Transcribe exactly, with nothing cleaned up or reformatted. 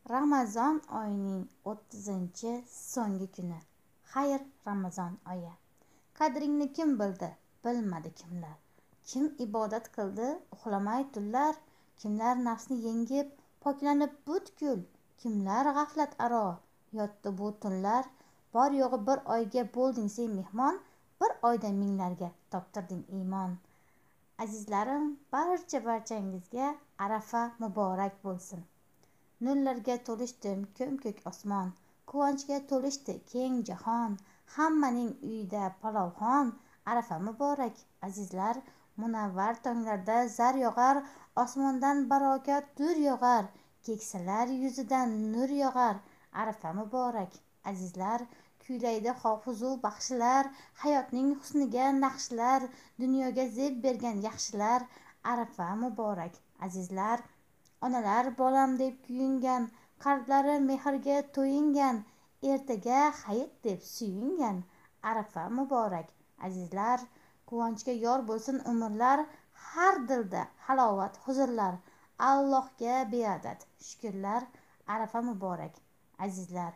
Ramazon oyining o'ttizinchi so'nggi kuni. Xayr Ramazon oyi. Qadringni kim bildi, bilmadi kimlar. Kim ibodat qildi, uxlamay tunlar. Kimlar nafsni yengib, poklanib butkul. Kimlar g'aflat aro yotdi bu tunlar. Bor yo'g'i bir oyga bo'lding sen mehmon, bir oyda minglarga toptirding iymon. Azizlarim, barcha barchangizga Arafa muborak bo'lsin. Nurlarga to'lishdim ko'm-ko'k osmon, quvonchga to'lishdi keng jahon. Hammaning uyida palovxon. Arafa muborak azizlar, munavvar tonglarda zar yog'ar, osmondan barokat dur yog'ar, keksalar yuzidan nur yog'ar. Arafa muborak azizlar, kuylaydi hofizu baxshilar, hayotning husniga naqshlar, dunyoga zeb bergan yaxshilar. Arafa muborak azizlar, onalar bolam deb kuyingan, qalblari mehrga to'yingan, ertaga hayit deb suyingan. Arafa muborak azizlar, quvonchga yor bo'lsin umrlar, har dilda halovat huzurlar. Allohga beadad shukrlar. Arafa muborak azizlar.